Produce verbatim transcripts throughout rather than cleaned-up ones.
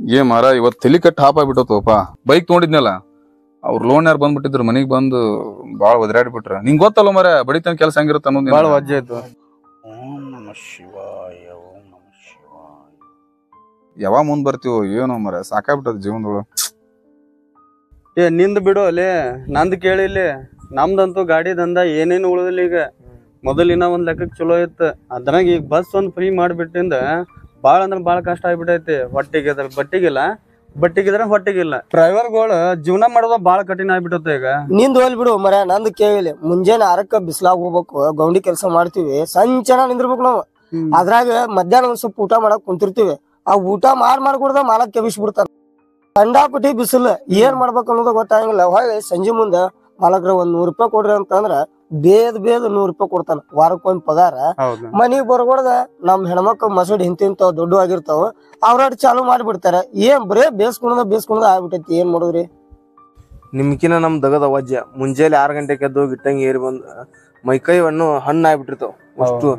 ಏ ಮಾರ ಇವತ್ತು ತಲಿ ಕಟ್ಟಿ ಹಾಪ್ ಆಗ್ಬಿಟ್ಟಪ್ಪ. ಬೈಕ್ ತೊಗೊಂಡಿದ್ನಲ್ಲ ಅವ್ರ ಲೋನ್ ಯಾರು ಬಂದ್ಬಿಟ್ಟಿದ್ರು ಮನಿಗ್ ಬಂದು ಬಾಳ ಒದರಾಡಿ ಬಿಟ್ರ. ನಿಂಗ್ ಗೊತ್ತಲ್ಲ ಮರ ಬಡಿತನ ಕೆಲಸ ಹೆಂಗಿರುತ್ತೆ ಅನ್ನೋದು ಬಾಳ ವಜ್ಜೆ ಆಯ್ತು. ಓಂ ನಮಃ ಶಿವಾಯ ಓಂ ನಮಃ ಶಿವಾಯ. ಯಾವಾಗ ಮುಂದ್ ಬರ್ತೀವೋ ಏನೋ ಮರ ಸಾಕಾಗ್ಬಿಟ್ಟದ ಜೀವನದೊಳಗ. ಏ ನಿಂದ್ ಬಿಡು ಅಲ್ಲಿ ನಂದ್ ಕೇಳಿಲ್ಲಿ. ನಮ್ದಂತೂ ಗಾಡಿ ದಂದ ಏನೇನು ಉಳಿದಿಲ್ಲ ಈಗ. ಮೊದಲಿನ ಒಂದ್ ಲೆಕ್ಕಕ್ಕೆ ಚಲೋ ಇತ್ತು. ಅದ್ರಾಗ ಈಗ ಬಸ್ ಒಂದ್ ಫ್ರೀ ಮಾಡ್ಬಿಟ್ಟಿಂದ ಬಾಳ ಅಂದ್ರ ಬಾಳ ಕಷ್ಟ ಆಗ್ಬಿಟ್ಟೈತಿ. ಹೊಟ್ಟಿಗಿದ್ರ ಬಟ್ಟಿಗಿಲ್ಲ, ಬಟ್ಟಿಗಿದ್ರ ಹೊಟ್ಟಿಗಿಲ್ಲ. ಡ್ರೈವರ್ಗಳು ಜೀವನ ಮಾಡೋದ ಬಾಳ ಕಠಿಣ ಆಗ್ಬಿಟ್ಟೈತೆ ಈಗ. ನಿಂದ್ ಹೋಲ್ ಬಿಡು ಮರ, ನಂದು ಕೇಳಿ. ಮುಂಜಾನೆ ಆರಕ್ಕ ಬಿಸ್ಲಾಗ ಹೋಗ್ಬೇಕು, ಗೌಂಡಿ ಕೆಲಸ ಮಾಡ್ತೀವಿ, ಸಂಚನ ನಿಂದಿರ್ಬೇಕು ನಾವು. ಅದ್ರಾಗ ಮಧ್ಯಾಹ್ನ ಒಂದ್ ಸ್ವಲ್ಪ ಊಟ ಮಾಡಕ್ ಕುಂತಿರ್ತೀವಿ. ಆ ಊಟ ಮಾಡ್ ಮಾಡ್ಕೊಡ್ದ ಮಾಲಕ್ ಕೆಬಿಸ್ ಬಿಡ್ತಾರ. ಕಂಡಾಪಟ್ಟಿ ಬಿಸಿಲು ಏನ್ ಮಾಡ್ಬೇಕು ಅನ್ನೋದು ಗೊತ್ತಾಗಂಗಿಲ್ಲ. ಹೊಳ್ಳಿ ಸಂಜೆ ಮುಂದ ಮಾಲಕ್ರ ಒಂದ್ ನೂರ್ ರೂಪಾಯಿ ಕೊಡ್ರಿ ಅಂತಂದ್ರ ಬೇದ್ ಬೇದ್ ನೂರ್ ರೂಪಾಯಿ ಕೊಡ್ತಾನ. ವಾರಕ್ಕೊಂದ್ ಪಗಾರ. ಮನಿಗ್ ಬರ್ಕೊಡ್ದ ನಮ್ ಹೆಣ್ಮಕ್ಳು ಮಸೂಡಿ ಹಿಂತಿಂತಾವ್ ದೊಡ್ಡ ಆಗಿರ್ತಾವ, ಅವ್ರಾಡ್ ಚಾಲು ಮಾಡ್ಬಿಡ್ತಾರ. ಏನ್ ಬರೇ ಬೇಸ್ಕೊಂಡ ಬೇಸ್ಕೊಂಡ ಆಗ್ಬಿಟ್ಟೈತಿ. ಏನ್ ಮಾಡುದ್ರಿ? ನಿಮ್ಕಿನ ನಮ್ ದಗದ ವಜ್ಜ. ಮುಂಜಾನೆ ಆರ್ ಗಂಟೆಗೆ ಎದ್ದು ಗಿಟ್ಟಂಗಿ ಏರಿ ಬಂದ್ ಮೈಕೈ ಹಣ್ಣು ಹಣ್ಣು ಆಗ್ಬಿಟ್ಟಿರ್ತಾವ ಅಷ್ಟು.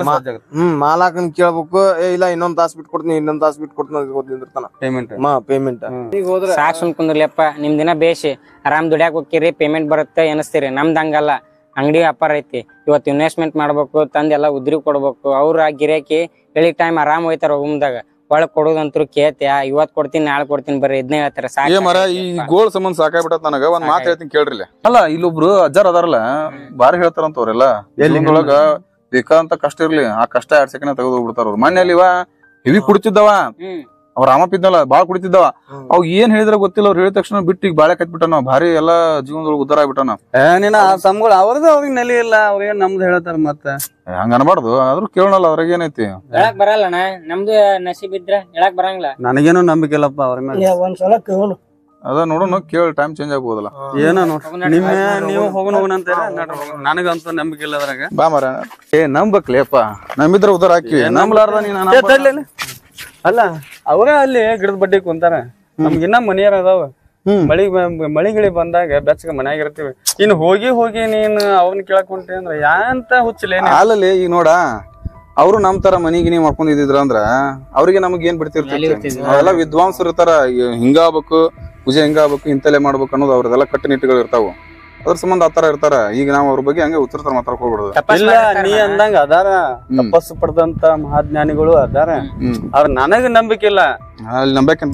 ಹ್ಮ್ ಮಾಲಾಕನ್ ಕೇಳ್ಬೇಕು, ಏ ಇಲ್ಲ ಇನ್ನೊಂದ್ ತಾಸ್ ಬಿಟ್ಟು ಕೊಡ್ತೀನಿ, ಇನ್ನೊಂದ್ ತಾಸ್ ಬಿಟ್ಟು ಕೊಡ್ತೀನಿ ಗೊತ್ತಿರ್ತಾನ ಪೇಮೆಂಟ್ ಪೇಮೆಂಟ್. ಈಗ ಹೋದ್ರೆ ಸಾಕ್ ಸುಮ್ ಕುಂದ್ರಲಿಯಪ್ಪ. ನಿಮ್ ದಿನ ಬೇಸಿ ಆರಾಮ್ ದುಡ್ಯಾಕ್ ಹೋಗ್ಕಿರಿ, ಪೇಮೆಂಟ್ ಬರುತ್ತೆ ಎನಸ್ತೀರಿ. ನಮ್ದ್ ಹಂಗಲ್ಲ, ಅಂಗಡಿ ವ್ಯಾಪಾರ ಐತಿ. ಇವತ್ತು ಇನ್ವೆಸ್ಟ್ಮೆಂಟ್ ಮಾಡ್ಬೇಕು, ತಂದೆಲ್ಲ ಉದ್ರಿ ಕೊಡ್ಬೇಕು. ಅವ್ರ ಆ ಗಿರಾಕಿ ಹೇಳಿ ಟೈಮ್ ಆರಾಮ್ ಹೋಯ್ತಾರ ರೂಮ್ದಾಗ. ಒಳಗ್ ಕೊಡೋದಂತ್ರು ಕೇತ್ಯಾ ಇವತ್ ಕೊಡ್ತೀನಿ ನಾಳೆ ಕೊಡ್ತೀನಿ ಬರ್ರಿ ಇದನ್ನೇ ಹೇಳ್ತಾರ. ಏ ಮರ ಈ ಗೋಳ್ ಸಂಬಂಧ ಸಾಕಾಗ್ಬಿಟ್ಟತ್ ನನಗ. ಒಂದ್ ಮಾತು ಹೇಳ್ತೀನಿ ಕೇಳ್ರಿ. ಅಲ್ಲ ಇಲ್ಲೊಬ್ರು ಅಜ್ಜಾರ್ ಅದಾರಲ್ಲ ಬಾರಿ ಹೇಳ್ತಾರಂತ ಅವ್ರೆಲ್ಲ. ಎಲ್ಲಿಂದೊಳಗ ಬೇಕಾದಂತ ಕಷ್ಟ ಇರ್ಲಿ, ಆ ಕಷ್ಟ ಎರಡ್ ಸೆಕೆಂಡ್ ತೆಗೆದು ಹೋಗ್ಬಿಡ್ತಾರ ಅವ್ರು. ಮನೇಲಿ ಇವ ಹೆವಿ ಕುಡಿತಿದ್ದವ, ಅವ್ರ ರಾಮಪ್ಪ ಇದ್ನಲ್ಲ ಬಾಳ ಕುಡಿತಿದ್ದವ. ಅವ್ ಏನ್ ಹೇಳಿದ್ರ ಗೊತ್ತಿಲ್ಲ, ಅವ್ರು ಹೇಳಿದ ತಕ್ಷಣ ಬಿಟ್ಟು ಈಗ ಬಾಳೆ ಕಟ್ಬಿಟ್ಟಾನ. ಭಾರಿ ಎಲ್ಲಾ ಜೀವನದೊಳಗೆ ಉದ್ದಾರ ಆಗ್ಬಿಟ್ಟಾನ. ನೀನ ಆ ಸಮಗಳು ಅವ್ರದ್ದು ಅವ್ರಿಗೆ ನೆಲೆ ಇಲ್ಲ, ಅವ್ರಿಗೆ ನಮ್ದು ಹೇಳ್ತಾರ. ಮತ್ತೆ ಹಂಗ ಅನ್ಬಾರ್ದು. ಆದ್ರೂ ಕೇಳೋಣಲ್ಲ ಅವ್ರಿಗೆ ಏನೈತಿ. ಹೇಳಕ್ ಬರಲ್ಲಣ್ಣ, ನಮ್ದು ನಸೀಬ್ ಇದ್ರ ಹೇಳಕ್ ಬರಂಗಿಲ್ಲ. ನನಗೇನು ನಂಬಿಕೆ ಇಲ್ಲಪ್ಪ ಅವ್ರ ಮೇಲೆ. ಒಂದ್ಸಲ ಕೇಳು. ಅದ ನೋಡೋಣ, ಕೇಳಿ ಟೈಮ್ ಚೇಂಜ್ ಆಗ್ಬೋದಲ್ಲ. ಏನೋ ನೋಡ್ರಿ ನಿಮ್ಮ ನೀವು ಹೋಗೋಣ ಹೋಗೋಣ ಅಂತ ನನಗಂತೂ ನಂಬಿಕೆ ಇಲ್ಲ ಅದ್ರಾಗ. ಬಾ ಮರ ಏ ನಂಬಕ್ಲೇಪ್ಪ, ನಂಬಿದ್ರ ಉದ್ದಾರ ಹಾಕಿವಿ. ನಂಬ್ಲಾರ್ದ ನೀನ್ ಅಲ್ಲ ಅವ್ರ ಅಲ್ಲಿ ಗಿಡದ ಬಡ್ಡಿ ಕುಂತಾರ. ನಮ್ಗ ಇನ್ನ ಮನಿಯಾರ ಅದಾವ. ಮಳಿ ಮಳಿ ಗಿಳಿ ಬಂದಾಗ ಬೆಚ್ಚಗ ಮನ್ಯಾಗ ಇರ್ತೀವಿ. ಇನ್ ಹೋಗಿ ಹೋಗಿ ನೀನ್ ಅವ್ನ ಕೇಳಕ್ ಹೊಂಟಿ ಅಂದ್ರ ಯಾಂತ ಹುಚ್ಚಲೇ ಅಲ್ಲಲ್ಲಿ. ಈಗ ನೋಡ ಅವ್ರು ನಮ್ ತರ ಮನಿಗಿನಿ ಮಾಡ್ಕೊಂಡಿದ್ರ ಅಂದ್ರ ಅವ್ರಿಗೆ ನಮಗ್ ಏನ್ ಬಿಡ್ತಿರ್ತೀವಿ. ಅವೆಲ್ಲ ವಿದ್ವಾಂಸರು ಇರ್ತಾರ. ಹಿಂಗಾಗ್ಬೇಕು, ಪೂಜೆ ಹಿಂಗಾಗ್ಬೇಕು, ಇಂತಲೇ ಮಾಡ್ಬೇಕು ಅನ್ನೋದು ಅವ್ರದೆಲ್ಲ ಕಟ್ಟುನಿಟ್ಟುಗಳು ಇರ್ತಾವ. ಅದ್ರ ಸಂಬಂಧ ಆತರ ಇರ್ತಾರ. ಈಗ ನಾವ್ ಅವ್ರ ಬಗ್ಗೆ ಹಂಗೆ ಉತ್ತರತರ ಮಾತಾಡಕ್ ಹೋಗ್ಬಿಡುದು. ಇಲ್ಲ ನೀ ಅಂದಂಗ ಅದಾರ, ತಪಸ್ಸು ಪಡೆದಂತ ಮಹಾಜ್ಞಾನಿಗಳು ಅದಾರ. ಅವ್ರ ನನಗ ನಂಬಿಕೆ ಇಲ್ಲ. ಅಲ್ಲಿ ನಂಬೇಕಂತ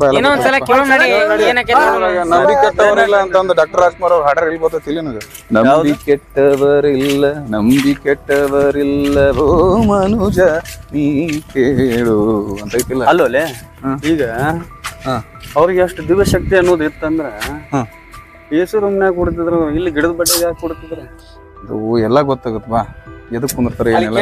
ನಂಬಿ ಕೆಟ್ಟವರಿಲ್ಲ ಅಂತ ಒಂದು ಡಾಕ್ಟರ್ ರಾಜ್ಕುಮಾರ್ ಅವ್ರ ಹಾಡರ್ ಇಲ್ಲಿ ಬರ್ತೈತಿ. ನಂಬಿ ಕೆಟ್ಟವರಿಲ್ಲ, ನಂಬಿ ಕೆಟ್ಟವರಿಲ್ಲವೋ ಮನುಜ ನೀ ಕೇಳು ಅಂತ ಐತಿಲ್ಲ. ಅಲ್ಲೋಲೆ ಈಗ ಅವ್ರಿಗೆ ಅಷ್ಟು ದಿವ್ಯ ಶಕ್ತಿ ಅನ್ನೋದು ಇತ್ತಂದ್ರ ಏಸು ರೂಮ್ನಾಗ ಕೊಡ್ತಿದ್ರು, ಇಲ್ಲಿ ಗಿಡದ ಬಡ್ಡಿಗೆ ಯಾಕೆ ಕೊಡ್ತಿದ್ರು? ಅದು ಎಲ್ಲ ಗೊತ್ತಾಗುತ್ತೆ. ಬಾ ಎದಕ್ ಕುಂದಿರ್ತಾರೆ ಏನೆಲ್ಲ.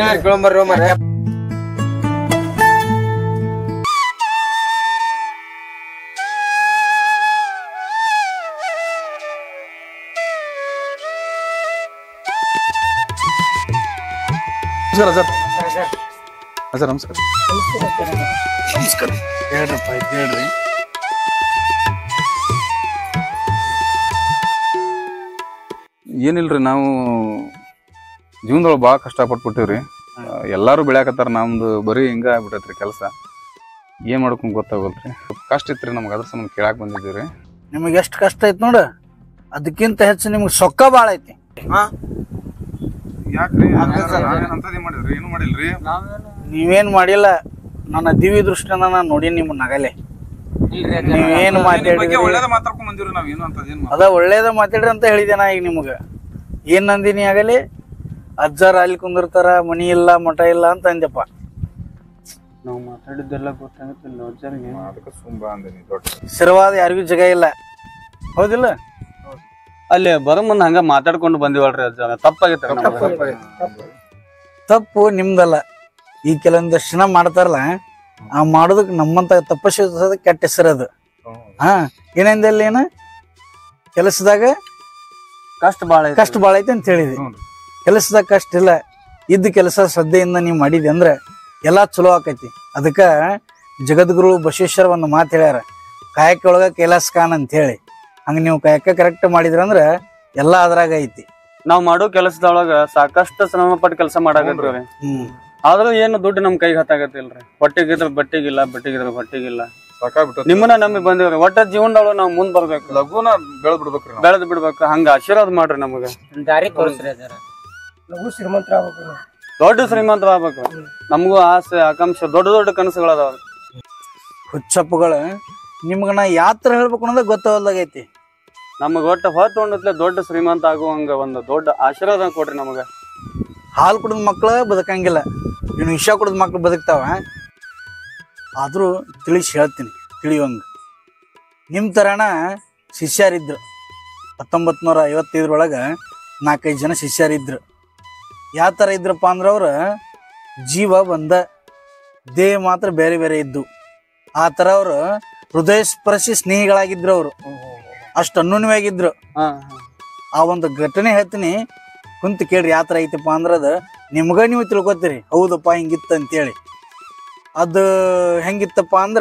ನಮಸ್ಕಾರ ಸರ್. ನಮಸ್ಕಾರ ನಮಸ್ಕಾರ. ಹೇಳ್ರಪ್ಪ ಹೇಳ್ರಿ. ಏನಿಲ್ರಿ, ನಾವು ಜೀವನದೊಳಗೆ ಭಾಳ ಕಷ್ಟಪಟ್ಬಿಟ್ಟಿವ್ರಿ. ಎಲ್ಲಾರು ಬೆಳ್ಯಾಕತ್ತಾರ, ನಮ್ದು ಬರೀ ಹಿಂಗ ಆಗ್ಬಿಟ್ಟೈತ್ರಿ ಕೆಲಸ. ಏನ್ ಮಾಡ್ಕೊಂಡ್ ಗೊತ್ತಾಗಲ್ರಿ. ಕಷ್ಟ ಇತ್ರಿ ನಮ್ಗೆ, ಅದ್ರ ಸಂಬಂಧ ಕೇಳಾಕ್ ಬಂದಿದ್ದೀವ್ರಿ. ನಿಮಗೆ ಎಷ್ಟು ಕಷ್ಟ ಐತಿ ನೋಡ, ಅದಕ್ಕಿಂತ ಹೆಚ್ಚು ನಿಮ್ಗೆ ಸೊಕ್ಕ ಬಾಳ ಐತಿ. ನೀವೇನ್ ಮಾಡಿಲ್ಲ, ನನ್ನ ದಿವ್ಯ ದೃಷ್ಟಿನ ನಾನು ನೋಡಿ ನಿಮ್ಮ ನಗಲೆ. ನೀವೇನು ಮಾತಾಡಿದ್ರಿ ಅದ ಒಳ್ಳೇದ ಮಾತಾಡ್ರಿ ಅಂತ ಹೇಳಿದೆ ನಾ. ಈಗ ನಿಮ್ಗ ಏನ್ ನಂದಿನಿ ಆಗಲಿ, ಅಜ್ಜಾರ ಅಲ್ಲಿ ಕುಂದಿರ್ತಾರ, ಮನಿ ಇಲ್ಲ ಮಠ ಇಲ್ಲ ಅಂತ ಅಂದೆಪ್ಪ. ನಾವ್ ಮಾತಾಡಿದ್ದೆಲ್ಲ ಗೊತ್ತಾಗತ್ತಿಲ್ಲ ಅಜ್ಜಾರಿಗೆ. ಸ್ಥಿರವಾದ ಯಾರಿಗೂ ಜಗ ಇಲ್ಲ, ಹೌದಿಲ್ಲ? ಅಲ್ಲಿ ಬರೋ ಮುಂದೆ ಹಂಗ ಮಾತಾಡ್ಕೊಂಡು ಬಂದಿವಲ್ರಿ ಅಜ್ಜ, ತಪ್ಪಾಗೈತೆ. ತಪ್ಪು ನಿಮ್ದಲ್ಲ. ಈ ಕೆಲವೊಂದಷ್ಟು ಜನ ಮಾಡ್ತಾರಲ್ಲ, ಆ ಮಾಡೋದಕ್ ನಮ್ಮಂತ ತಪಸ್ಸು ಕೆಟ್ಟ ಹೆಸರದು. ಹಾ ಏನಂದಲ್ಲಿ ಏನ ಕೆಲಸದಾಗ ಕಷ್ಟ ಬಾಳ ಕಷ್ಟ ಬಾಳ ಐತಿ ಅಂತ ಹೇಳಿದ್ವಿ. ಕೆಲಸದಾಗ ಕಷ್ಟ ಇಲ್ಲ, ಇದ್ದ ಕೆಲಸ ಶ್ರದ್ಧೆಯಿಂದ ನೀವ್ ಮಾಡಿದಿ ಅಂದ್ರ ಎಲ್ಲಾ ಚಲೋ ಆಕೈತಿ. ಅದಕ್ಕ ಜಗದ್ಗುರು ಬಸವೇಶ್ವರ ಒಂದು ಮಾತು ಹೇಳ್ಯಾರ, ಕಾಯಕ ಒಳಗ ಕೈಲಾಸ ಕಾನ್ ಅಂತ ಹೇಳಿ. ಹಂಗ ನೀವು ಕಾಯಕ ಕರೆಕ್ಟ್ ಮಾಡಿದ್ರ ಅಂದ್ರ ಎಲ್ಲಾ ಅದ್ರಾಗ ಐತಿ. ನಾವ್ ಮಾಡೋ ಕೆಲಸದೊಳಗ ಸಾಕಷ್ಟು ಶ್ರಮ ಪಟ್ಟು ಕೆಲಸ ಮಾಡಾಕತ್ತೀವ್ರಿ. ಆದ್ರೂ ಏನು ದುಡ್ಡು ನಮ್ ಕೈಗೆ ಹತ್ತಾಗತ್ತಿಲ್ರಿ. ಹೊಟ್ಟಿಗಿದ್ರ ಬಟ್ಟಿಗಿಲ್ಲ, ಬಟ್ಟಿಗಿದ್ರ ಹೊಟ್ಟಿಗಿಲ್ಲ. ಸಾಕಾಗ್ಬಿಟ್ಟು ನಿಮ್ಮನ್ನ ನಂಬಿ ಬಂದಿವ್ರಿ ಒಟ್ಟ ಜೀವನದೊಳಗ ನಾವ್ ಮುಂದ್ ಬರ್ಬೇಕು ಲಘುನ ಬೆಳೆದ್ ಬಿಡ್ಬೇಕ್ರಿ ಬೆಳೆದ್ ಬಿಡ್ಬೇಕು ಹಂಗ ಆಶೀರ್ವಾದ ಮಾಡ್ರಿ ನಮಗ ದಾರಿ ತೋರಿಸ್ರಿ ಅದಾರ ಲಘು ಶ್ರೀಮಂತರ ಆಗ್ಬೇಕು ದೊಡ್ಡ ಶ್ರೀಮಂತ ಆಗ್ಬೇಕು ನಮಗೂ ಆಸೆ ಆಕಾಂಕ್ಷೆ ದೊಡ್ಡ ದೊಡ್ಡ ಕನಸುಗಳದಾವ ಹುಚ್ಚಪ್ಪಗಳು ನಿಮ್ಗ ನಾ ಯಾತ್ರ ಹೇಳ್ಬೇಕು ಅನ್ನೋದ ಗೊತ್ತಾಗಲ್ಲಾಗೈತಿ ನಮಗ ಒಟ್ಟ ಹೊತ್ತು ಉಣ್ಣತ್ಲೆ ದೊಡ್ಡ ಶ್ರೀಮಂತ ಆಗುವಂಗ ಒಂದು ದೊಡ್ಡ ಆಶೀರ್ವಾದ ಕೊಡ್ರಿ ನಮಗ ಹಾಲು ಕುಡಿದ ಮಕ್ಳು ಬದುಕಂಗಿಲ್ಲ ಇನ್ನು ವಿಷ ಕುಡಿದ ಮಕ್ಳು ಬದುಕ್ತಾವ ಆದರೂ ತಿಳಿಸಿ ಹೇಳ್ತೀನಿ ತಿಳಿಯುವಂಗ ನಿಮ್ಮ ಥರನ ಶಿಷ್ಯರಿದ್ರು ಹತ್ತೊಂಬತ್ತು ನೂರ ಐವತ್ತೈದರೊಳಗೆ ನಾಲ್ಕೈದು ಜನ ಶಿಷ್ಯರಿದ್ರು ಯಾವ ಥರ ಇದ್ರಪ್ಪ ಅಂದ್ರೆ ಅವ್ರು ಜೀವ ಬಂದ ದೇಹ ಮಾತ್ರ ಬೇರೆ ಬೇರೆ ಇದ್ದು ಆ ಥರ ಅವರು ಹೃದಯ ಸ್ಪರ್ಶಿ ಸ್ನೇಹಿಗಳಾಗಿದ್ರು ಅವರು ಅಷ್ಟು ಅನ್ಯೂನ್ಯವಾಗಿದ್ರು ಆ ಒಂದು ಘಟನೆ ಹೇಳ್ತೀನಿ ಕುಂತು ಕೇಳ್ರಿ ಯಾವ ಥರ ಐತಪ್ಪ ಅಂದ್ರದ ನಿಮ್ಗ ನೀವು ತಿಳ್ಕೊತೀರಿ ಹೌದಪ್ಪ ಹಿಂಗಿತ್ತು ಅಂತೇಳಿ ಅದು ಹೆಂಗಿತ್ತಪ್ಪ ಅಂದ್ರ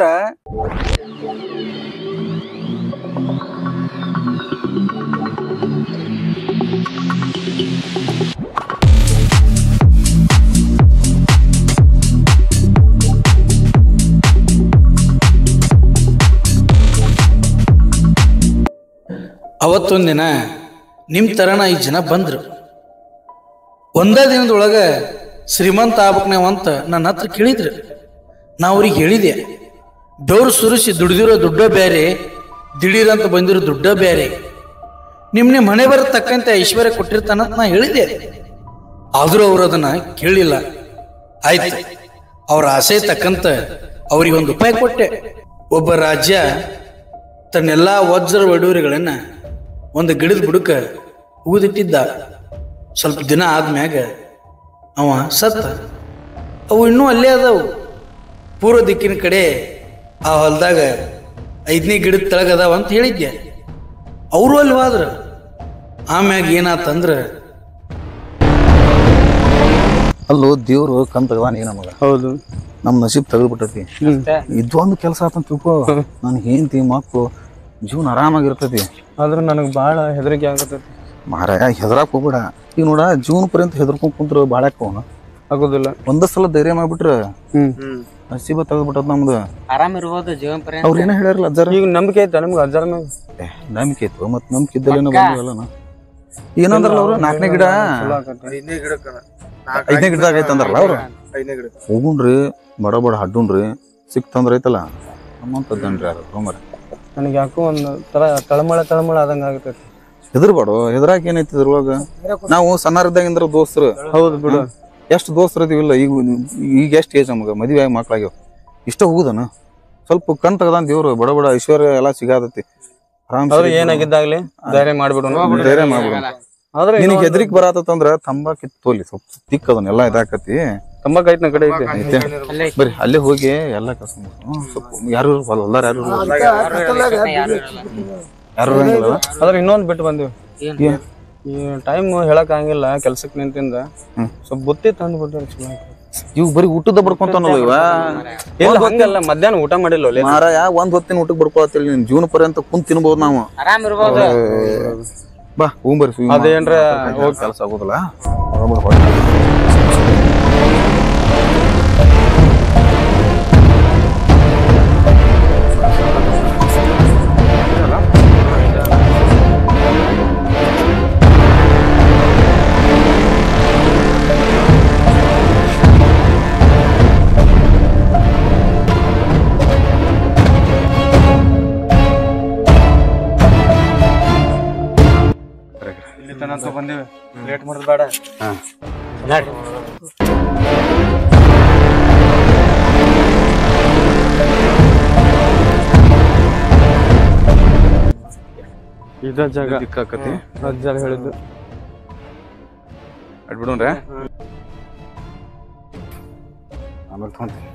ಅವತ್ತೊಂದಿನ ನಿಮ್ಮ ತರನ ಐದು ಜನ ಬಂದ್ರು ಒಂದೇ ದಿನದೊಳಗೆ ಶ್ರೀಮಂತ ಆಗ್ಬೇಕನೇವ ಅಂತ ನನ್ನ ಹತ್ರ ಕೇಳಿದ್ರು ನಾ ಅವ್ರಿಗೆ ಹೇಳಿದೆ ಬೆವರು ಸುರಿಸಿ ದುಡಿದಿರೋ ದುಡ್ಡ ಬೇರೆ ದಿಢೀರಂತ ಬಂದಿರೋ ದುಡ್ಡ ಬೇರೆ ನಿಮ್ಮ ನಿಮ್ಮ ಮನೆ ಬರತಕ್ಕಂತೆ ಐಶ್ವರ್ಯ ಕೊಟ್ಟಿರ್ತಾನಂತ ನಾ ಹೇಳಿದೆ ಆದರೂ ಅವ್ರು ಅದನ್ನ ಕೇಳಿಲ್ಲ ಆಯ್ತು ಅವ್ರ ಆಸೆ ತಕ್ಕಂತ ಅವ್ರಿಗೆ ಒಂದು ಉಪಾಯ ಕೊಟ್ಟೆ ಒಬ್ಬ ರಾಜ್ಯ ತನ್ನೆಲ್ಲ ವಜ್ರ ಒಡೂರಿಗಳನ್ನ ಒಂದು ಗಿಡದ ಬುಡಕ ಊದಿಟ್ಟಿದ್ದ ಸ್ವಲ್ಪ ದಿನ ಆದ್ಮ್ಯಾಗ ಅವ ಸತ್ತ ಅವು ಇನ್ನೂ ಅಲ್ಲೇ ಅದಾವು ಪೂರ್ವ ದಿಕ್ಕಿನ ಕಡೆ ಆ ಹೊಲದಾಗ ಐದನೇ ಗಿಡದ ತೆಳಗದಾವ ಅಂತ ಹೇಳಿದ್ದೆ ಅವರು ಅಲ್ಲಿ ಹೋದ್ರ ಆಮ್ಯಾಗ ಏನಾತಂದ್ರ ಅಲ್ಲೋ ದೇವ್ರು ಕಣ್ ತಗದಾನ ನಮಗ ಹೌದು ನಮ್ ನಸೀಬ್ ತೆಗೆದ್ಬಿಟ್ಟತಿ ಇದೊಂದು ಕೆಲಸ ಆತಂತ ತಿಳ್ಕೊ ನನ್ ಹೆಂಡತಿ ಮಕ್ಕಳು ಜೀವನ ಆರಾಮಾಗಿರ್ತತಿ ಆದ್ರ ನನಗ್ ಬಾಳ ಹೆದರಿಕೆ ಆಗತೈತಿ ಮಾರಾಯ ಹೆದರಾಕ್ ಹೋಗ್ಬೇಡ ಈಗ ನೋಡ ಜೀವನ ಪರ್ಯಂತ ಹೆದರ್ಕೊಂಡ್ ಕುಂತ್ರ ಬಾಳಾಕೋನ ಆಗೋದಿಲ್ಲ ಒಂದ ಸಲ ಧೈರ್ಯ ಮಾಡ್ಬಿಟ್ರ ಹ್ಮ್ ನಸೀಬ ತೆಗೆದ್ಬಿಟ್ಟದ ನಮ್ದು ಆರಾಮ್ ಇರ್ಬೋದು ಜೀವನ ಪರ್ಯಂತ ಅವ್ರ ಏನ ಹೇಳ್ಯಾರಲ್ಲ ಅಜ್ಜಾರ ಈಗ ನಂಬಿಕೆ ಐತ ನಿಮ್ಗೆ ಅಜ್ಜಾರ ಮ್ಯಾಗ ನಂಬಿಕೆ ಇತ್ತು ಮತ್ ನಂಬಿಕೆ ಇದ್ದಲ್ಲೇನೋ ಬಂದಿವಲ್ಲ ಏನಂದ್ರಲ್ಲ ಅವ್ರು ನಾಲ್ಕನೇ ಗಿಡ ಐದನೇ ಗಿಡಕ್ಕ ಐದನೇ ಗಿಡದಾಗ ಐತಂದ್ರಲ್ಲ ಅವ್ರು ಐದನೇ ಗಿಡ ಹೋಗುಣ್ರಿ ಬಡ ಬಡ ಹಡ್ಡುಣ್ರಿ ಸಿಕ್ತಂದ್ರ ಐತಲ್ಲ ನಮ್ಮಂತದ್ದನ್ರಿ ಯಾರು ಹೋಮರ ನನಗೆ ಯಾಕೋ ಒಂದ್ ತರ ತಳಮಳ ತಳಮಳ ಆದಂಗ ಆಗತೈತಿ ಹೆದರ್ಬಾಡು ಹೆದರಾಕ ಏನೈತಿ ಇದ್ರೊಳಗ ನಾವು ಸಣ್ಣರಿದ್ದಾಗಿಂದ್ರ ದೋಸ್ತರು ಹೌದು ಬಿಡು ಎಷ್ಟು ದೋಸ್ತರು ಇದೀವಿಲ್ಲ ಈಗ ಈಗ ಎಷ್ಟು ಏಜ್ ನಮಗ ಮದುವೆ ಆಗಿ ಮಕ್ಳಾಗ್ಯಾವ ಇಷ್ಟ ಹೋಗುದನ ಸ್ವಲ್ಪ ಕಣ್ ತಗದಾನ ದೇವ್ರು ಬಡ ಬಡ ಐಶ್ವರ್ಯ ಎಲ್ಲಾ ಸಿಗಾದತಿ ಆರಾಮ್ ಅವ್ರು ಏನಾಗಿದ್ದಾಗ್ಲಿ ಧೈರ್ಯ ಮಾಡ್ಬಿಡು ಧೈರ್ಯ ಮಾಡ್ಬಿಡು ಆದ್ರೆ ನಿನಗೆ ಹೆದರಿಕ್ ಬರತ್ತಂದ್ರ ತಂಬಾಕಿ ತೋಲಿ ಸ್ವಲ್ಪ ತಿಕ್ ಅದನ್ನ ಎಲ್ಲಾ ಇದಾಕತಿ ತಂಬಾಕ್ ಐತ್ ನ ಕಡೆ ಐತಿ ಐತೆ ಬರ್ರಿ ಅಲ್ಲೇ ಹೋಗಿ ಎಲ್ಲಾ ಕೆಲಸ ಸ್ವಲ್ಪ ಯಾರು ಹೊಲ್ದಾರ ಯಾರು ಯಾರು ಇರಂಗಿಲ್ಲ ಆದ್ರೆ ಇನ್ನೊಂದ್ ಬಿಟ್ಟು ಬಂದಿವಿ ಈ ಟೈಮ್ ಹೇಳಕ್ ಆಗಂಗಿಲ್ಲ ಕೆಲ್ಸಕ್ ನಿಂತಿಂದ ಸ್ವಲ್ಪ ಬುತ್ತಿ ತಂದು ಬಿಟ್ರೆ ಚಲೋ ಇವ್ ಬರೀ ಊಟದ ಬಡ್ಕೊಂತಾನಲ್ಲ ಇವ ಇಲ್ಲ ಹಂಗಲ್ಲ ಮಧ್ಯಾಹ್ನ ಊಟ ಮಾಡಿಲ್ಲ ಒಲೆ ಮಾರಾಯ ಒಂದ್ ಹೊತ್ತಿನ ಊಟಕ್ಕೆ ಬಡ್ಕೊಳತ್ತಿಲ್ಲ ನಿನ್ ಜೀವನ ಪರ್ಯಂತ ಕುಂತ್ ತಿನ್ಬಹುದು ನಾವು ಆರಾಮ್ ಇರ್ಬೋದು ಬಾ ಹೂಂ ಬರ್ರಿ ಅದೇನ್ರ ಹೋಗಿ ಕೆಲಸ ಆಗೋದಿಲ್ಲ ಬಂದಿವಿ ಲೇಟ್ ಮಾಡೋದು ಬೇಡ ಇದ ಜಾಗ ದಿಕ್ಕಾಕತಿ ಅಜ್ಜಾರ ಹೇಳಿದ್ದು ಅಡ್ಬಿಡೋಣ್ರೆ ಆಮೇಲೆ ತಗೊಂತೀನಿ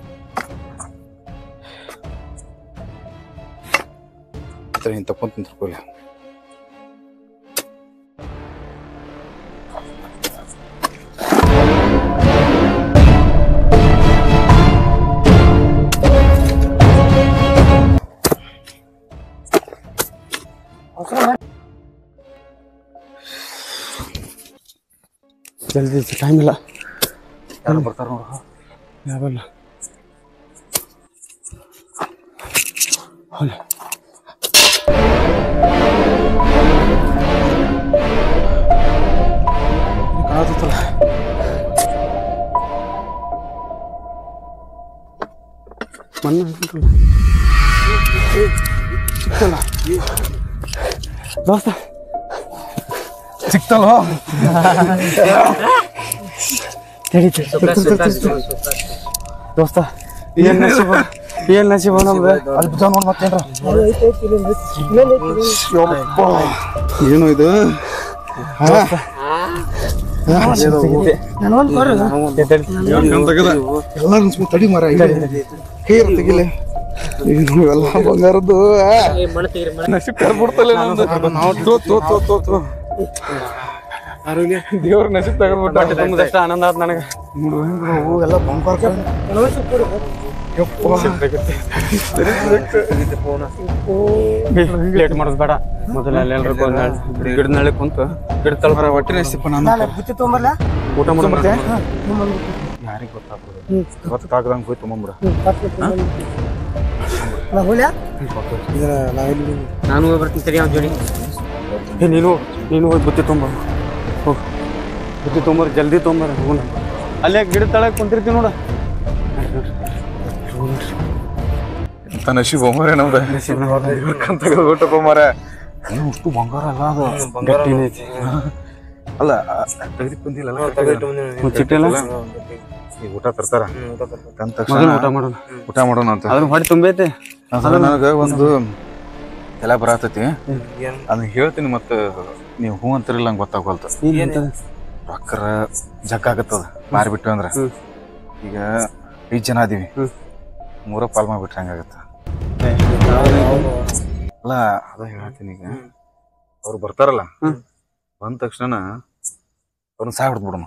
ಇಂತ ಕುಂತ ತಿಳ್ಕೊಲ್ಲ ಜಲ್ದಿ ಟೈಮ್ ಇಲ್ಲ ಯಾರು ಬರ್ತಾರ ನೋಡ ಯಾವಲ್ಲ ದೋಸ್ತ ಸಿಕ್ತಲ್ವ ದೋಸ್ತ ಏನ್ ನಸೀಬ ಏನ್ ನಸೀಬ ನಮ್ದು ಅಲ್ಲಿ ಬಿದ್ದಾವ ನೋಡ್ ಮತ್ತೇನ್ರ ಏನು ಇದು ಎಲ್ಲ ತಡಿ ಮರ ಕೇರ್ ತೆಗಿಲೆ ಎಲ್ಲ ಬಂಗಾರದ್ದು ನಸೀಬ್ ಕರ್ಬಿಡ್ತಲ್ಲ ದೇವ್ರ ನಸೀಬ್ ತಗೊಂಡ್ಬಿಟ್ಟ ಎಷ್ಟು ಆನಂದ ಆತ್ ನನಗ ಎಲ್ಲ ಬಂಗಾರ ಲೇಟ್ ಮಾಡೋದು ಬೇಡ ಮೊದಲ ಎಲ್ಲರೂ ಗಿಡದ ನಳಿ ಕುಂತು ಗಿಡ ತಲುಪರ ಹೊಟ್ಟೆ ನಸೀಪ ನಾನು ಬುತ್ತಿ ತೊಗೊಂಬರ್ಲಾ ಊಟ ಮಾಡ್ಬರ್ತೆ ಯಾರಿಗೆ ಗೊತ್ತಾಗ್ಬೋದು ಗೊತ್ತಾಗದಂಗೆ ಹೋಯ್ತು ತೊಗೊಂಬಿಡ ನಾನು ಹೋಗಿ ಬರ್ತೀನಿ ಸರಿ ಅವ್ನ ಜೋಡಿ ಏ ನೀನು ನೀನು ಹೋಗಿ ಬುತ್ತಿ ತೊಂಬ ಹೋಗ್ ಬುತ್ತಿ ತೊಂಬರ್ ಜಲ್ದಿ ತೊಂಬರ ಹೋಗೋಣ ಅಲ್ಲೇ ಗಿಡ ತಳಕ್ ಕುಂತಿರ್ತೀವಿ ನೋಡ ಇಂಥ ನಸೀಬ್ ಒಮ್ಮರೆ ನಮ್ದು ಊಟಪ್ಪ ಮರ ಅಷ್ಟು ಬಂಗಾರ ಅಲ್ಲ ಅದು ಗಟ್ಟಿನ ಐತಿ ಅಲ್ಲ ತೆಗೆದಿಕ್ ಬಂದಿಲ್ಲ ಮುಚ್ಚಿಟ್ಟಿಲ್ಲ ಈಗ ಊಟ ತರ್ತಾರ ತಂದ ತಕ್ಷಣ ಊಟ ಮಾಡೋಣ ಊಟ ಮಾಡೋಣ ಅಂತ ಅದ್ರ ಹೊಟ್ಟೆ ತುಂಬೈತೆ ಅದ್ರ ನನಗ ಒಂದು ಎಲ್ಲ ಬರತೈತಿ ಅದನ್ನ ಹೇಳ್ತೀನಿ ಮತ್ತ ನೀವು ಹೂ ಅಂತಿರಲ್ಲ ನಂಗೆ ಗೊತ್ತಾಗೋಲ್ತ ರೊಕ್ಕರ ಜಗ್ ಆಗತ್ತದ ಮಾರಿಬಿಟ್ಟು ಅಂದ್ರ ಈಗ ಐದ್ ಜನ ಅದೀವಿ ಮೂರ ಪಾಲ್ ಮಾಡ್ಬಿಟ್ರೆ ಹಂಗಾಗತ್ತ ಅಲ್ಲ ಅದ ಹೇಳ್ತೀನಿ ಈಗ ಅವ್ರು ಬರ್ತಾರಲ್ಲ ಬಂದ ತಕ್ಷಣ ಅವ್ರನ್ನ ಸಾಯ್ ಹೊಡ್ದ್ಬಿಡೋಣ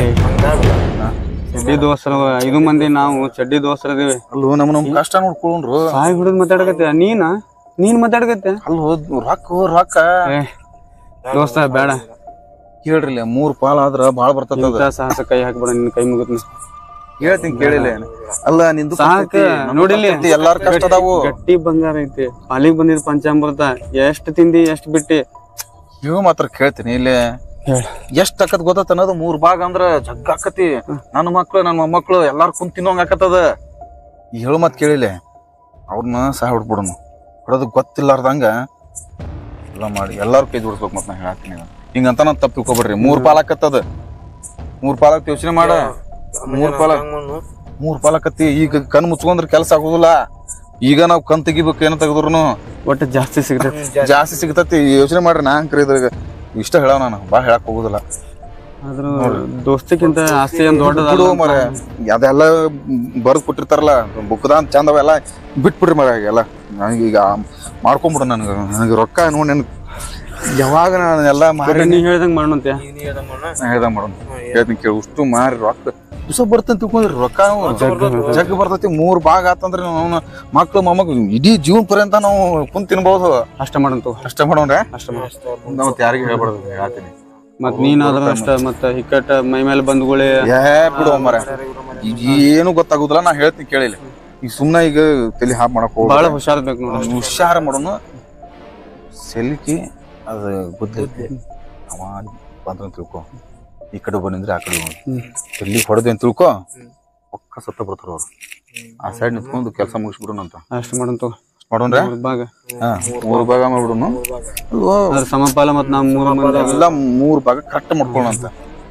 ಚಡ್ಡಿ ದೋಸ್ತರ ಐದು ಮಂದಿ ನಾವು ಚಡ್ಡಿ ದೋಸ್ತರ ಇದೀವಿ ಅಲ್ಲೂ ನಮ್ ನಮ್ ಕಷ್ಟ ನೋಡ್ಕೊಂಡ್ರು ಸಾಯ್ ಹಿಡಿದ್ ಮಾತಾಡಕತ್ತೆ ನೀನ ನೀನ್ ಮಾತಾಡಕತ್ತೆ ಅಲ್ಲಿ ಹೋದ್ ರೊಕ್ಕ ರೊಕ್ಕ ದೋಸ್ತ ಬೇಡ ಕೇಳ್ರಿಲ್ಲ ಮೂರ್ ಪಾಲ್ ಆದ್ರ ಬಾಳ್ ಬರ್ತದ ಸಾಹಸ ಕೈ ಹಾಕ್ಬೇಡ ನಿನ್ ಕೈ ಮುಗಿದ್ನ ಹೇಳ್ತೀನಿ ಕೇಳಿಲ್ಲ ಅಲ್ಲ ನಿಂದು ಸಾಕ ನೋಡಿಲ್ಲಿ ಎಲ್ಲಾರ ಕಷ್ಟ ಅದಾವು ಗಟ್ಟಿ ಬಂಗಾರ ಐತಿ ಪಾಲಿಗೆ ಬಂದಿದ್ ಪಂಚಾಮೃತ ಎಷ್ಟ್ ತಿಂದಿ ಎಷ್ಟ್ ಬಿಟ್ಟಿ ಇವ್ ಮಾತ್ರ ಕೇಳ್ತೀನಿ ಇಲ್ಲಿ ಎಷ್ಟ್ ಆಕತ್ ಗೊತ್ತ ಅನ್ನೋದು ಮೂರ್ ಭಾಗ ಅಂದ್ರ ಜಗ್ಗ ಆಕತಿ ನನ್ನ ಮಕ್ಳು ನನ್ನ ಮೊಮ್ಮಕ್ಳು ಎಲ್ಲಾರು ಕುಂತ್ ತಿನ್ನೋಂಗ ಆಕತ್ತದ ಈ ಹೇಳು ಮತ್ ಕೇಳಿಲ್ಲ ಅವ್ರನ್ನ ಸಹ ಹೊಡ್ಬಿಡೋಣ ಹೊಡೋದು ಗೊತ್ತಿಲ್ಲಾರ್ದಂಗ ಎಲ್ಲ ಮಾಡಿ ಎಲ್ಲಾರು ಕೈ ಜೋಡಿಸ್ಬೇಕು ಮತ್ ನಾ ಹೇಳ್ತೀನಿ ಹಿಂಗಂತ ನಾನ್ ತಪ್ಪು ತಿಳ್ಕೊಬೇಡ್ರಿ ಮೂರ್ ಪಾಲ್ ಆಕತ್ತದ ಮೂರ್ ಪಾಲಕ್ ಯೋಚನೆ ಮಾಡ ಮೂರ್ ಪಾಲ ಮೂರ್ ಪಾಲ್ ಆಕತಿ ಈಗ ಕಣ್ ಮುಚ್ಕೊಂಡ್ರ ಕೆಲ್ಸ ಆಗುದಿಲ್ಲ ಈಗ ನಾವ್ ಕಣ್ ತೆಗಿಬೇಕು ಏನ ತೆಗದ್ರು ಒಟ್ಟು ಜಾಸ್ತಿ ಸಿಗ್ತೈತಿ ಜಾಸ್ತಿ ಸಿಗ್ತತಿ ಯೋಚನೆ ಮಾಡ್ರಿ ನಾ ಹಂಗ್ ಇದ್ರಾಗ ಇಷ್ಟ ಹೇಳವ್ ನಾನು ಬಾಳ ಹೇಳಕ್ ಹೋಗುದಿಲ್ಲ ಆದ್ರೂ ದೋಸ್ತಿಕ್ಕಿಂತ ಆಸ್ತಿ ಏನ್ ದೊಡ್ಡದ ಮರ ಅದೆಲ್ಲ ಬರ್ದ್ ಕೊಟ್ಟಿರ್ತಾರಲ್ಲ ಬುಕ್ದ ಚಂದ ಅವೆಲ್ಲ ಬಿಟ್ಬಿಡ್ರಿ ಮರ ಎಲ್ಲ ನನಗೀಗ ಮಾಡ್ಕೊಂಬಿಡು ನನ್ಗ ನನಗೆ ರೊಕ್ಕ ನೋಡಿ ನನ್ ಯಾವಾಗ ನಾನು ಎಲ್ಲ ಮಾರಿ ನೀ ಹೇಳ್ದಂಗ್ ಮಾಡೋಣಂತೆ ಹೇಳ್ದಂಗ ಮಾಡೋಣ ಹೇಳ್ತೀನಿ ಕೇಳಿ ಅಷ್ಟು ಮಾರಿ ರೊಕ್ಕ ದಿವಸ ಬರ್ತಂತ ತಿಳ್ಕೊಂಡ್ರಿ ರೊಕ್ಕ ಜಗ್ ಬರ್ತೈತಿ ಮೂರ್ ಭಾಗ ಆತಂದ್ರೆ ನಾವು ಮಕ್ಳು ಮೊಮ್ಮಕ್ಳು ಇಡೀ ಜೀವನ ಪರ್ಯಂತ ನಾವು ಕುಂತ್ ತಿನ್ಬಹುದು ಅಷ್ಟ ಮಾಡಂತು ಅಷ್ಟ ಮಾಡೋಣ್ರೆ ಅಷ್ಟ ಮಾಡ ಮತ್ ಯಾರಿಗೂ ಹೇಳ್ಬಾರ್ದು ಹೇಳ್ತೀನಿ ಮತ್ ನೀನಾದ್ರೂ ಅಷ್ಟ ಮತ್ತ ಹಿಕ್ಕಟ್ಟ ಮೈ ಮೇಲೆ ಬಂದ್ಗುಳಿ ಏ ಬಿಡು ಮರ ಈಗ ಏನು ಗೊತ್ತಾಗುದಿಲ್ಲ ನಾ ಹೇಳ್ತೀನಿ ಕೇಳಿಲ್ಲ ಈಗ ಸುಮ್ನ ಈಗ ತಲೆ ಹಾಪ್ ಮಾಡಕ್ ಹೋಗ ಬಹಳ ಹುಷಾರ್ ಬೇಕು ನೋಡಿ ಹುಷಾರ ಮಾಡೋಣ ಸೆಲ್ಕಿ ಅದು ಬುದ್ಧಿ ಅವ ಬಂದ್ರ ತಿಳ್ಕೊ ಈ ಕಡೆ ಬಂದ್ರೆ ಆ ಕಡೆ ಎಲ್ಲಿ ಹೊಡೆದೆ ಅಂತ ತಿಳ್ಕೊ ಪಕ್ಕ ಸತ್ತ ಬರ್ತಾರ ಅವ್ರು ಆ ಸೈಡ್ ನಿಂತ್ಕೊಂಡು ಕೆಲಸ ಮುಗಿಸ್ಬಿಡೋಣ ಅಂತ ಅಷ್ಟ ಮಾಡಂತು ಮಾಡೋಣ್ರೆ ಭಾಗ ಹಾ ಮೂರು ಭಾಗ ಮಾಡ್ಬಿಡೋಣ ಅದ್ರ ಸಮಪಾಲ ಮತ್ ನಾವ್ ಮೂರ್ ಮಂದಿ ಎಲ್ಲ ಮೂರ್ ಭಾಗ ಕರೆಕ್ಟ್ ಮಾಡ್ಕೊಳ್ಳೋಣ ಅಂತ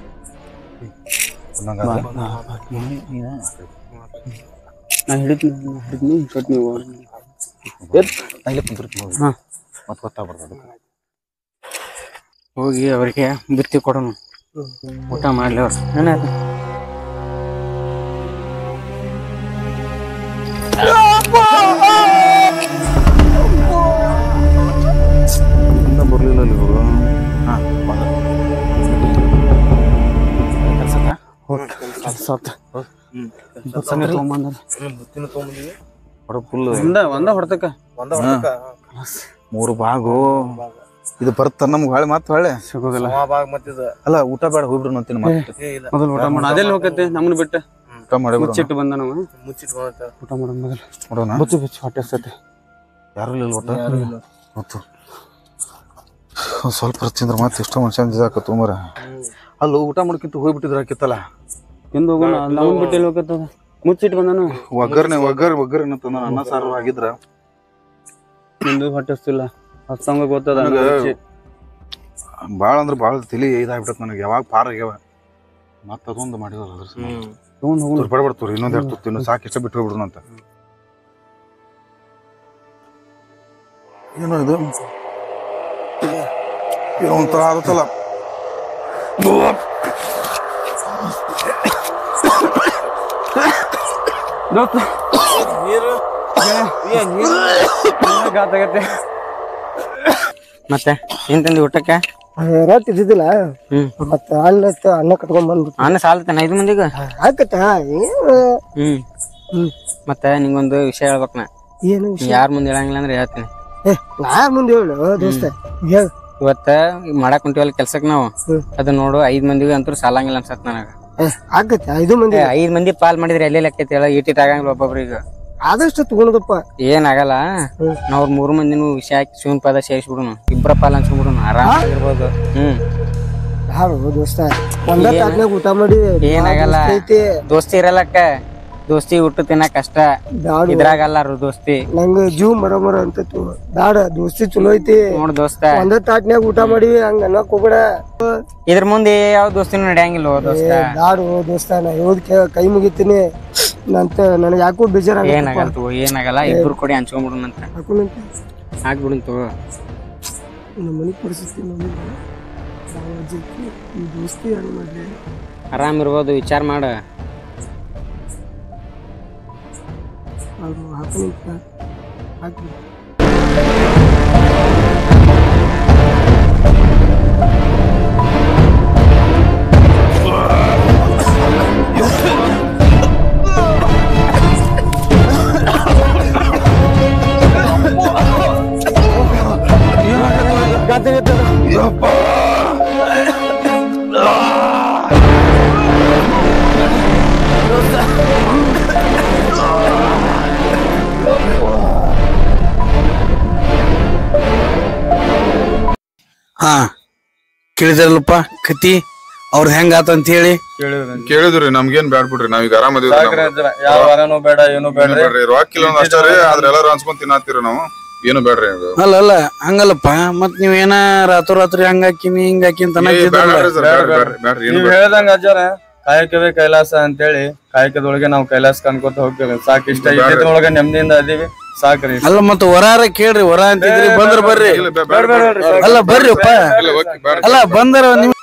ನಾ ಹಿಡಿತೀನಿ ಹಿಡಿತೀನಿ ಕಟ್ ನೀವು ನಾ ಇಲ್ಲೇ ಕುಂತಿರ್ತೀನಿ ಮತ್ತೆ ಗೊತ್ತಾಗ್ಬಾರ್ದು ಹೋಗಿ ಅವ್ರಿಗೆ ಬುತ್ತಿ ಕೊಡೋಣ ಊಟ ಮಾಡ್ಲಿ ಅವ್ರು ಏನಾಯ್ತು ಇನ್ನ ಬರ್ಲಿಲ್ಲ ಅಲ್ಲಿ ಇವರು ಹಾ ಫುಲ್ ಒಂದ ಒಂದ ಹೊಡ್ತಕ್ಕ ಮೂರು ಭಾಗು ಇದು ಬರ್ತಾರ ನಮ್ಗೆ ಹೊಳೆ ಮತ್ತೆ ಹೊಳೆ ಸಿಗೋದಿಲ್ಲ ಅಲ್ಲ ಊಟ ಬೇಡ ಹೋಗ್ಬಿಡ್ರಿ ಅಂತೀನಿ ಮತ್ತೆ ಮೊದಲು ಊಟ ಮಾಡ ಅದೆಲ್ಲ ಹೋಗತ್ತೆ ನಮ್ಮನ್ನ ಬಿಟ್ಟು ಊಟ ಮಾಡಿ ಮುಚ್ಚಿಟ್ಟು ಬಂದ ನಾವು ಊಟ ಮಾಡೋಣ ಮೊದಲು ನೋಡೋಣ ಬುಚ್ಚು ಬುಚ್ಚು ಹೊಟ್ಟೆ ಸತ್ತೆ ಯಾರು ಇಲ್ಲ ಒಟ್ಟ ಮತ್ತು ಒಂದ್ ಸ್ವಲ್ಪ ತಿಂದ್ರೆ ಮತ್ತೆ ಇಷ್ಟ ಮನುಷ್ಯ ಇದಾಕತ್ತು ಮರ ಅಲ್ಲ ಊಟ ಮಾಡ್ಕಿಂತ ಹೋಗ್ಬಿಟ್ಟಿದ್ರ ಆಕಿತ್ತಲ್ಲ ಹಿಂದ್ ಹೋಗೋಣ ನಮ್ಗ್ ಬಿಟ್ಟು ಎಲ್ಲಿ ಹೋಗತ್ತದ ಮುಚ್ಚಿಟ್ಟು ಬಂದಾನು ಒಗ್ಗರ್ನೆ ಒಗ್ಗರ್ ಒಗ್ಗರ್ನೆ ತಂದ ಅನ್ನ ಸಾರು ಆಗಿದ್ರ ನಿಂದು ಹೊಟ್ಟಿಸ್ತಿಲ್ಲ ಹಸ್ತಂಗ ಗೊತ್ತದ ಭಾಳ ಅಂದ್ರೆ ಭಾಳ ತಲಿ ಇದಾಗ್ಬಿಟ್ಟತ್ ನನಗೆ ಯಾವಾಗ ಪಾರ ಆಗ್ಯಾವ ಮತ್ತ ಅದೊಂದು ಮಾಡಿದ್ರು ಅದ್ರ ತಗೊಂಡ್ ಹೋಗೋಣ ಪಡ್ಬಿಡ್ತೀವ್ರಿ ಇನ್ನೊಂದ್ ಎರಡು ತುತ್ತು ಇನ್ನು ಸಾಕು ಇಷ್ಟ ಬಿಟ್ಟು ಹೋಗ್ಬಿಡೋಣ ಅಂತ ಏನೋ ಇದು ಏನೋ ಒಂಥರ ಆಗುತ್ತಲ್ಲ ಮತ್ತೆ ಏನ್ ತಂದಿ ಊಟಕ್ಕೆ ರೊಟ್ಟಿ ಇದ್ದಿದ್ದಿಲ್ಲ ಹ್ಮ್ ಮತ್ತ ಅನ್ನ ಇತ್ತು ಅನ್ನ ಕಟ್ಕೊಂಡ್ ಬಂದ್ಬಿಟ್ಟು ಅನ್ನ ಸಾಲ್ತಾನ ಐದು ಮಂದಿಗ ಆಕತ್ತ ಹ್ಮ್ ಹ್ಮ್ ಮತ್ತೆ ನಿಂಗೊಂದು ವಿಷಯ ಹೇಳ್ಬೇಕ್ ನಾ ಏನು ಯಾರ ಮುಂದೆ ಹೇಳಂಗಿಲ್ಲ ಅಂದ್ರೆ ಹೇಳ್ತೀನಿ ಏ ನಾ ಮುಂದೆ ಹೇಳು ದೋಸ್ತ ಹೇಳ ಇವತ್ತ ಮಾಡಕ್ ಕುಂತೀವಲ್ಲ ಕೆಲ್ಸಕ್ ನಾವು ಅದ್ ನೋಡು ಐದ್ ಮಂದಿಗೆ ಅಂತೂ ಸಾಲಂಗಿಲ್ಲ ಅನ್ಸತ್ ನನಗ ಏ ಆಗತ್ತೆ ಐದು ಮಂದಿ ಐದ್ ಮಂದಿ ಪಾಲ್ ಮಾಡಿದ್ರೆ ಎಲ್ಲೇ ಲೆಕ್ಕೈತಿ ಹೇಳ ಈಟಿಟ್ ಆಗಂಗಿಲ್ಲ ಒಬ್ಬೊಬ್ರಿಗೆ ಆದಷ್ಟು ತಗೊಂಡದಪ್ಪ ಏನ್ ಆಗಲ್ಲ ನಾವ್ ಮೂರು ಮಂದಿನೂ ವಿಷಯ ಹಾಕಿ ಶಿವನ್ ಪದ ಸೇರಿಸ್ಬಿಡುನು ಇಬ್ರ ಪಾಲ್ ಅನ್ಸ್ಬಿಡುನು ಆರಾಮಾಗಿರ್ಬೋದು ಹ್ಮ್ ಯಾರು ದೋಸ್ತ ಒಂದ ತಾಟ್ನಾಗ ಊಟ ಮಾಡಿ ಏನಾಗಲ್ಲ ದೋಸ್ತಿ ಇರಲ್ಲಕ್ಕ ದೋಸ್ತಿ ಊಟ ತಿನ್ನಕ್ ಕಷ್ಟ ಇದ್ರಾಗಲ್ಲ ದೋಸ್ತಿ ನಂಗ ಜೀವ ಮರ ಮರ ಅಂತ ಬ್ಯಾಡ ದೋಸ್ತಿ ಚಲೋ ಐತಿ ನೋಡ್ ದೋಸ್ತ ಒಂದ ತಾಟ್ನ್ಯಾಗ ಊಟ ಮಾಡಿವಿ ಹಂಗ ಅನ್ನಕ್ ಹೋಗ್ಬೇಡ ಇದ್ರ ಮುಂದೆ ಯಾವ ದೋಸ್ತಿನೂ ನಡೆಯಂಗಿಲ್ಲ ದೋಸ್ತ ಬ್ಯಾಡು ದೋಸ್ತ ನಾ ಹೇಳೋದ್ ಕೈ ಮುಗಿತೀನಿ ನಂತ ನನಗ ಯಾಕೋ ಬೇಜಾರ ಏನಾಗಲ್ಲ ತಗೋ ಏನಾಗಲ್ಲ ಇಬ್ರು ಕೊಡಿ ಹಂಚ್ಕೊಂಡ್ಬಿಡುನಂತ ಹಾಕೊಂಡಂತ ಹಾಕ್ಬಿಡುನ್ ತಗೋ ನಮ್ಮ ಮನೆ ಪರಿಸ್ಥಿತಿ ನೋಡಿ ಈ ದೋಸ್ತಿ ಹೆಂಗ್ ಮಾಡ್ಲಿ ಆರಾಮ್ ಇರ್ಬೋದು ವಿಚಾರ ಮಾಡ ಅದು ಹಾಕೊಂಡಂತ ಹಾಕ್ಬಿಡು ಹಾ ಕೇಳಿದ್ರಲ್ಲಪ್ಪ ಕತಿ ಅವ್ರ ಹೆಂಗ ಆತಂತ ಹೇಳಿ ಕೇಳಿದ್ರಿ ನಮ್ಗೇನ್ ಬ್ಯಾಡ್ ಬಿಡ್ರಿ ನಾವೀಗ ಆರಾಮದಿವಿ ಯಾವ ವಾರನೂ ಬೇಡ ಏನು ಬೇಡ್ರಿ ರೊಕ್ಕ ಇಲ್ಲ ಅಷ್ಟೇ ರೀ ಆದ್ರೆ ಎಲ್ಲಾರು ಹಂಚ್ಕೊಂಡ್ ತಿನ್ನತ್ತೀರಿ ನಾವು ಏನು ಬೇಡ್ರಿ ಅಲ್ಲ ಅಲ್ಲ ಹಂಗಲ್ಲಪ್ಪ ಮತ್ ನೀವ್ ಏನ ರಾತ್ರಿ ರಾತ್ರಿ ಹಂಗ ಹಾಕಿನಿ ಹಿಂಗ ಹಾಕಿ ಅಂತ ನೀವ್ ಹೇಳ್ದಂಗ ಅಜ್ಜಾರ ಕಾಯಕವೇ ಕೈಲಾಸ ಅಂತೇಳಿ ಕಾಯಕದೊಳಗೆ ನಾವು ಕೈಲಾಸ ಅನ್ಕೋತ ಹೋಗ್ತೇವೆ ಸಾಕ್ ಇಷ್ಟ ಇದೊಳಗೆ ನೆಮ್ಮದಿಯಿಂದ ಅದೀವಿ ಸಾಕ್ರಿ ಅಲ್ಲ ಮತ್ತ ವರಾರ ಕೇಳ್ರಿ ವರ ಅಂತಿದ್ರಿ ಬಂದ್ರ ಬರ್ರಿ ಅಲ್ಲ ಬರ್ರಿಪ್ಪ ಅಲ್ಲ ಬಂದರ ನಿಮ್